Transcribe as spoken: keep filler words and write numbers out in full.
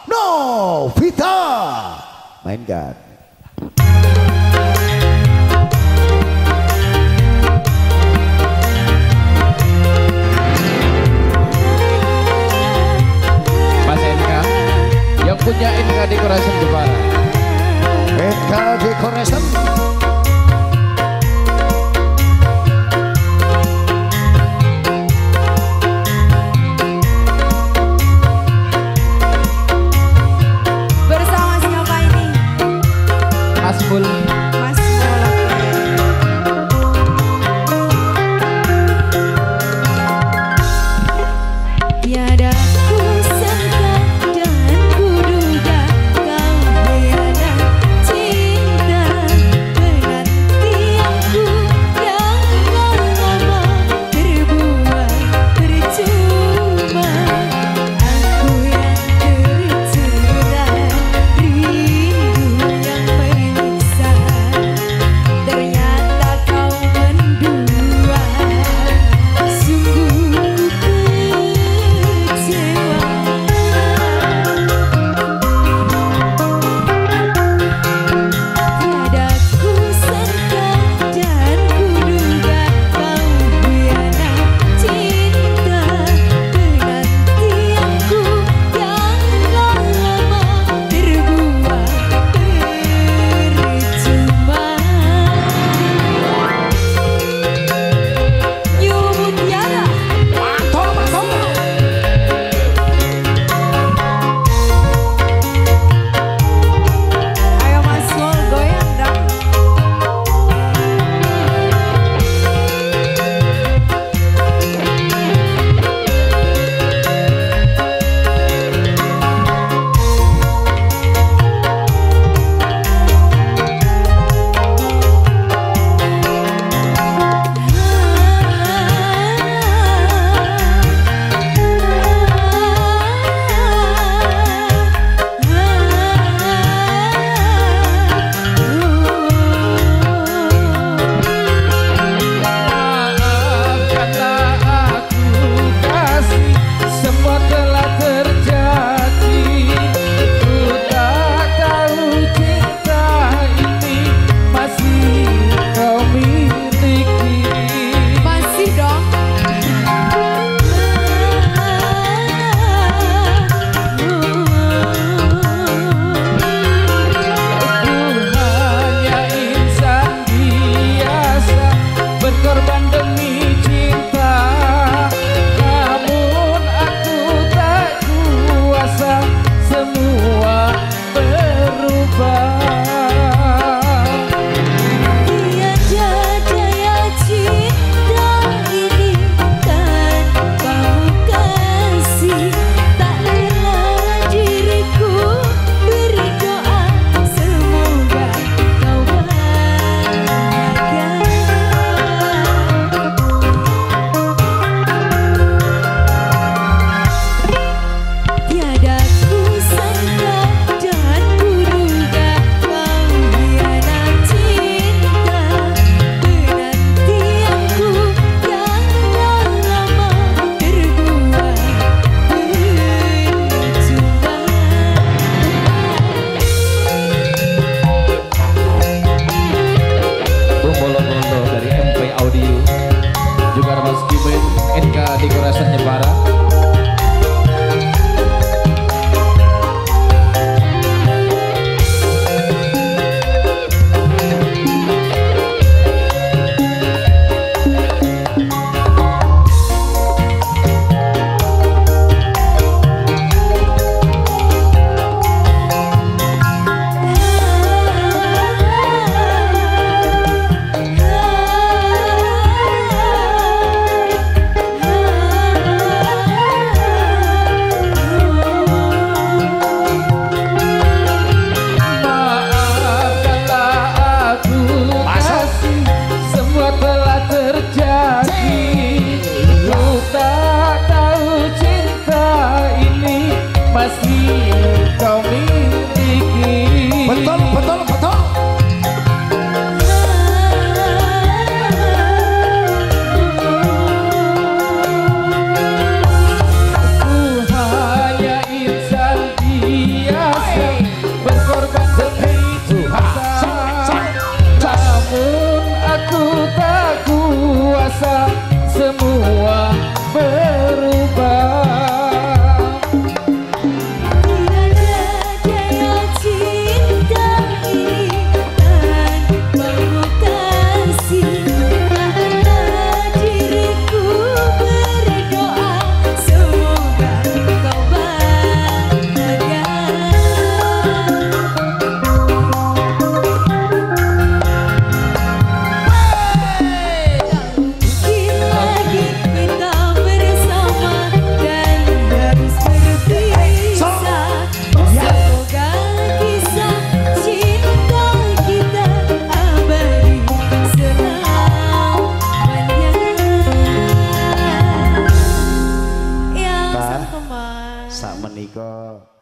Novita. Mainkan. Mas N K yang punya N K Decoration Jepara. N K Decoration. Bersama siapa ini? Asmul. Mas Mula. Tiada ku sangka dan ku duga kau hianat cinta penantianku yang lama terbuang percuma. Aku yang tercurah rindu yang menyiksa, ternyata kau mendua. Sungguh kecewa. Tiada ku sangka dan ku duga kau hianat cinta penantianku yang lama terbuang percuma. Nyumun tiada. Mantul, mantul. Ayo Mas Mul goyang dong. Maafkanlah aku kasih, semua telah terjadi. Ku tak tahu cinta ini masih kau miliki. Masih dong. Ku hanya insan biasa, berkorban demi cinta. Namun aku tak kuasa semua berubah. Tiada daya cinta ini tanpamu kasih. Tak rela diriku berdoa semoga kau bahagia. Tiada ku sangka dan ku duga kau hianat cinta penantianku yang lama terbuang percuma. Bombolo-bondo dari M P Audio, juga ada Mas Kimen N K Decoration Jepara. Maafkanlah aku kasih, semua telah terjadi. Ku tak tahu cinta ini masih kau miliki. Betul, betul, betul. Ku hanya insan biasa. monggo.